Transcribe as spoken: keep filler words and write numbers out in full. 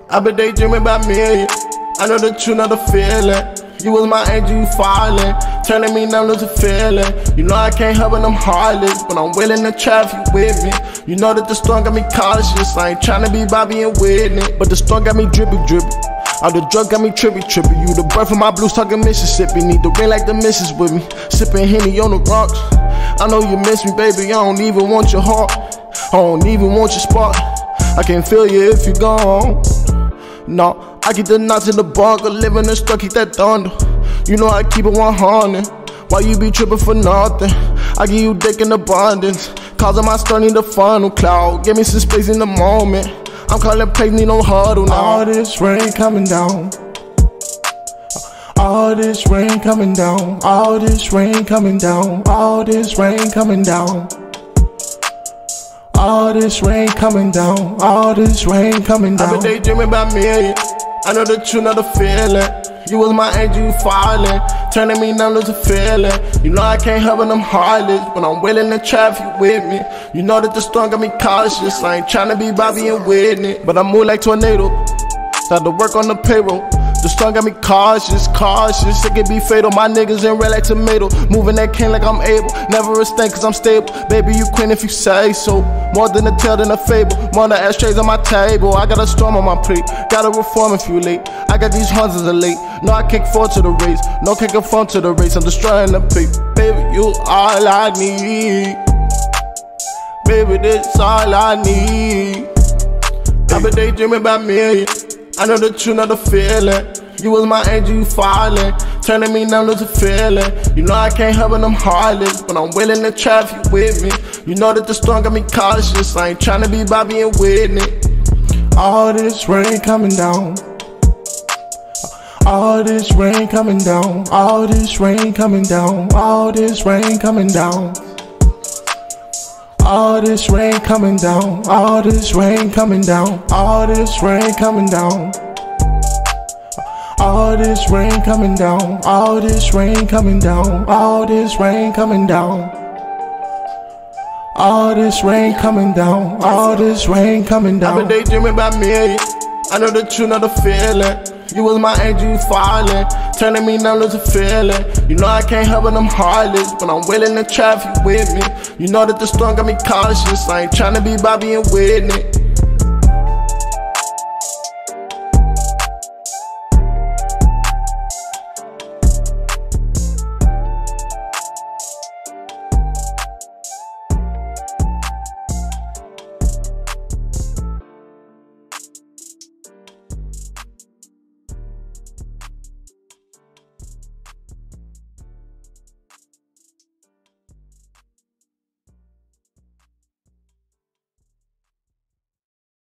I've been daydreaming about million. I know that you know the feeling. You was my angel, you falling, turning me numb to feeling. You know I can't help it, I'm heartless, but I'm willing to try if you with me. You know that the storm got me cautious. I ain't tryna be Bobby and Whitney, but the storm got me drippy drippy. All the drug got me trippy trippy. You the birth of my blues talking Mississippi. Need the rain like the missus with me. Sipping Henny on the rocks. I know you miss me, baby. I don't even want your heart. I don't even want your spot. I can't feel you if you gone. No, I keep the knots in the bunker, living in stuck, keep that thunder. You know I keep it one hundred. Why you be tripping for nothing? I give you dick in abundance, causing my star need a funnel cloud. Give me some space in the moment. I'm calling plays, need no huddle now. All this rain coming down. All this rain coming down. All this rain coming down. All this rain coming down. All this rain coming down, all this rain coming down. I've been daydreaming about million. I know that you know the feeling. You was my angel, you falling, turning me numb to feeling. You know I can't help it, I'm heartless, but I'm willing to try if you with me. You know that the storm got me cautious. I ain't tryna be Bobby and Whitney, but I move like tornado. Got to work on the payroll. The storm got me cautious, cautious. It could be fatal. My niggas in red like tomato. Moving that cane like I'm able. Never a stain cause I'm stable. Baby, you queen if you say so. More than a tale than a fable. More than ashtrays on my table. I got a storm on my plate. Gotta reform if you late. I got these hundreds of late. No, I can't afford to the race. No, can't conform to the race. I'm destroying the paper. Baby, you all I need. Baby, this all I need. I've been daydreaming about million. I know that you know the feeling. You was my angel, you falling, turning me numb to feeling. You know I can't help it, I'm heartless, but I'm willing to try if you with me. You know that the storm got me cautious. I ain't tryna be Bobby and Whitney. All this rain coming down. All this rain coming down. All this rain coming down. All this rain coming down. All this rain coming down, all this rain coming down, all this rain coming down. All this rain coming down, all this rain coming down, all this rain coming down. All this rain coming down, all this rain coming down. I've been daydreaming about million. I know that you know the feeling. You was my angel, you falling, turning me numb to feeling. You know I can't help it, I'm heartless, but I'm willing to try if you with me. You know that the storm got me cautious. I ain't tryna be Bobby and Whitney.